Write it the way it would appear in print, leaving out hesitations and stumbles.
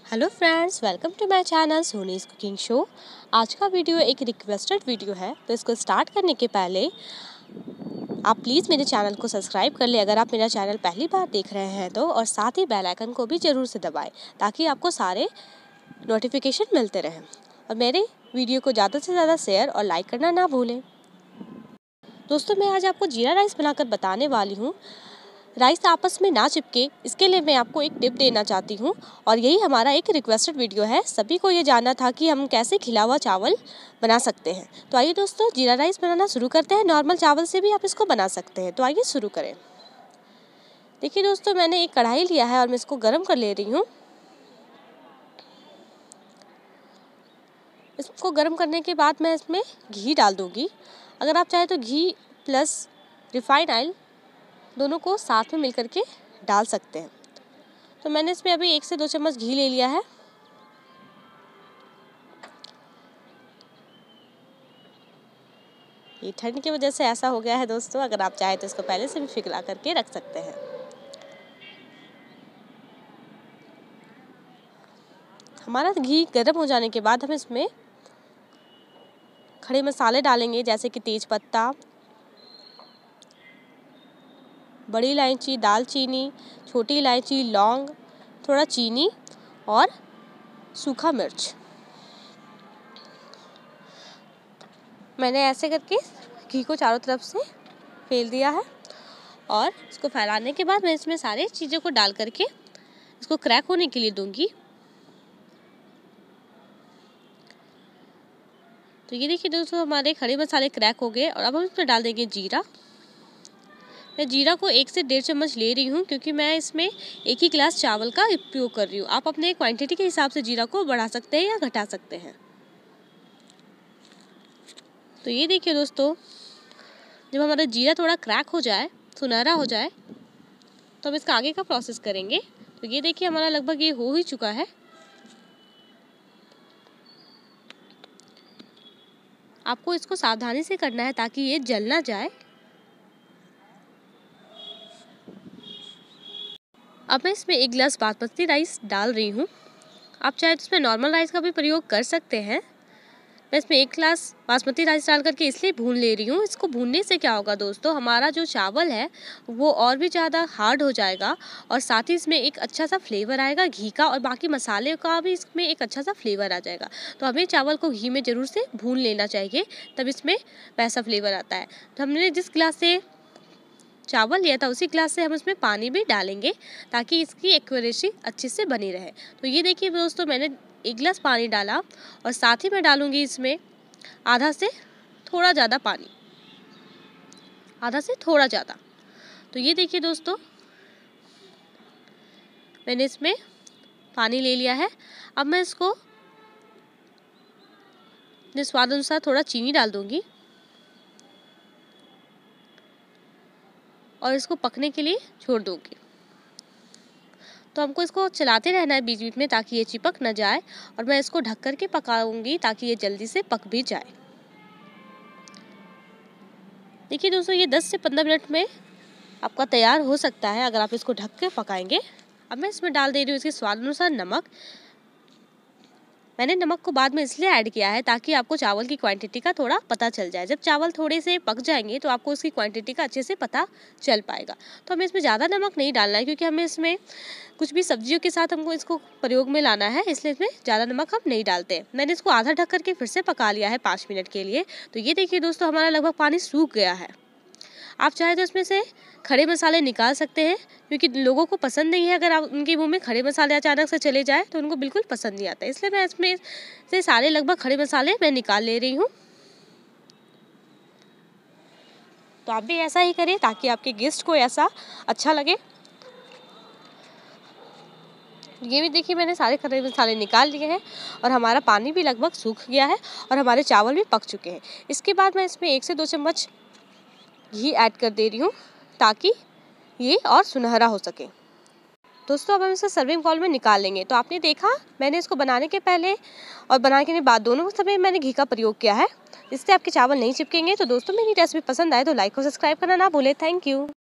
Hello friends, welcome to my channel Soni's cooking show. आज का video एक रिक्वेस्टेड वीडियो है, तो इसको स्टार्ट करने के पहले आप प्लीज़ मेरे चैनल को सब्सक्राइब कर ले अगर आप मेरा चैनल पहली बार देख रहे हैं तो, और साथ ही बेल आइकन को भी ज़रूर से दबाएं ताकि आपको सारे नोटिफिकेशन मिलते रहें। और मेरे वीडियो को ज़्यादा से ज़्यादा शेयर और लाइक करना ना भूलें। दोस्तों, मैं आज आपको जीरा राइस बनाकर बताने वाली हूँ। राइस आपस में ना चिपके, इसके लिए मैं आपको एक टिप देना चाहती हूँ, और यही हमारा एक रिक्वेस्टेड वीडियो है। सभी को ये जानना था कि हम कैसे खिला हुआ चावल बना सकते हैं। तो आइए दोस्तों, जीरा राइस बनाना शुरू करते हैं। नॉर्मल चावल से भी आप इसको बना सकते हैं। तो आइए शुरू करें। देखिए दोस्तों, मैंने एक कढ़ाई लिया है और मैं इसको गर्म कर ले रही हूँ। इसको गर्म करने के बाद मैं इसमें घी डाल दूँगी। अगर आप चाहें तो घी प्लस रिफाइंड ऑयल दोनों को साथ में मिलकर के डाल सकते हैं। तो मैंने इसमें अभी 1 से 2 चम्मच घी ले लिया है। ये ठंड की वजह से ऐसा हो गया है दोस्तों, अगर आप चाहें तो इसको पहले से भी पिघला करके रख सकते हैं। हमारा घी गर्म हो जाने के बाद हम इसमें खड़े मसाले डालेंगे, जैसे कि तेज पत्ता, बड़ी इलायची, दालचीनी, छोटी इलायची, लौंग, थोड़ा चीनी और सूखा मिर्च। मैंने ऐसे करके घी को चारों तरफ से फैल दिया है, और इसको फैलाने के बाद मैं इसमें सारी चीज़ों को डाल करके इसको क्रैक होने के लिए दूंगी। तो ये देखिए दोस्तों, हमारे खड़े मसाले क्रैक हो गए, और अब हम इसमें डाल देंगे जीरा। मैं जीरा को 1 से 1.5 चम्मच ले रही हूँ, क्योंकि मैं इसमें 1 ही गिलास चावल का उपयोग कर रही हूँ। आप अपने क्वांटिटी के हिसाब से जीरा को बढ़ा सकते हैं या घटा सकते हैं। तो ये देखिए दोस्तों, जब हमारा जीरा थोड़ा क्रैक हो जाए, सुनहरा हो जाए, तो हम इसका आगे का प्रोसेस करेंगे। तो ये देखिए, हमारा लगभग ये हो ही चुका है। आपको इसको सावधानी से करना है ताकि ये जल ना जाए। अब मैं इसमें 1 गिलास बासमती राइस डाल रही हूँ। आप चाहे तो इसमें नॉर्मल राइस का भी प्रयोग कर सकते हैं। मैं इसमें 1 गिलास बासमती राइस डाल करके इसलिए भून ले रही हूँ। इसको भूनने से क्या होगा दोस्तों, हमारा जो चावल है वो और भी ज़्यादा हार्ड हो जाएगा, और साथ ही इसमें एक अच्छा सा फ्लेवर आएगा घी का, और बाकी मसाले का भी इसमें एक अच्छा सा फ्लेवर आ जाएगा। तो हमें चावल को घी में ज़रूर से भून लेना चाहिए, तब इसमें वैसा फ्लेवर आता है। तो हमने जिस गिलास से चावल लिया था उसी गिलास से हम इसमें पानी भी डालेंगे, ताकि इसकी एक्यूरेसी अच्छे से बनी रहे। तो ये देखिए दोस्तों, मैंने 1 गिलास पानी डाला, और साथ ही मैं डालूंगी इसमें आधा से थोड़ा ज़्यादा पानी, आधा से थोड़ा ज़्यादा। तो ये देखिए दोस्तों, मैंने इसमें पानी ले लिया है। अब मैं इसको अपने स्वाद अनुसार थोड़ा चीनी डाल दूंगी, और इसको पकने के लिए छोड़ दूंगी। तो हमको इसको चलाते रहना है बीच बीच में, ताकि ये चिपक न जाए, और मैं इसको ढक करके पकाऊंगी ताकि ये जल्दी से पक भी जाए। देखिए दोस्तों, ये 10 से 15 मिनट में आपका तैयार हो सकता है अगर आप इसको ढक के पकाएंगे। अब मैं इसमें डाल दे रही हूँ इसके स्वाद अनुसार नमक। मैंने नमक को बाद में इसलिए ऐड किया है ताकि आपको चावल की क्वांटिटी का थोड़ा पता चल जाए। जब चावल थोड़े से पक जाएंगे तो आपको उसकी क्वांटिटी का अच्छे से पता चल पाएगा। तो हमें इसमें ज़्यादा नमक नहीं डालना है, क्योंकि हमें इसमें कुछ भी सब्जियों के साथ हमको इसको प्रयोग में लाना है, इसलिए इसमें ज़्यादा नमक हम नहीं डालते। मैंने इसको आधा ढक करके फिर से पका लिया है 5 मिनट के लिए। तो ये देखिए दोस्तों, हमारा लगभग पानी सूख गया है। आप चाहे तो इसमें से खड़े मसाले निकाल सकते हैं, क्योंकि लोगों को पसंद नहीं है। अगर आप उनके मुंह में खड़े मसाले अचानक से चले जाए तो उनको बिल्कुल पसंद नहीं आता, इसलिए मैं इसमें से सारे लगभग खड़े मसाले मैं निकाल ले रही हूँ। तो आप भी ऐसा ही करें ताकि आपके गेस्ट को ऐसा अच्छा लगे। ये भी देखिए, मैंने सारे खड़े मसाले निकाल लिए हैं, और हमारा पानी भी लगभग सूख गया है, और हमारे चावल भी पक चुके हैं। इसके बाद मैं इसमें 1 से 2 चम्मच घी ऐड कर दे रही हूँ, ताकि ये और सुनहरा हो सके। दोस्तों, अब हम इसे सर्विंग बाउल में निकाल लेंगे। तो आपने देखा, मैंने इसको बनाने के पहले और बनाने के बाद दोनों समय मैंने घी का प्रयोग किया है, जिससे आपके चावल नहीं चिपकेंगे। तो दोस्तों, मेरी रेसिपी पसंद आए तो लाइक और सब्सक्राइब करना ना भूलें। Thank you.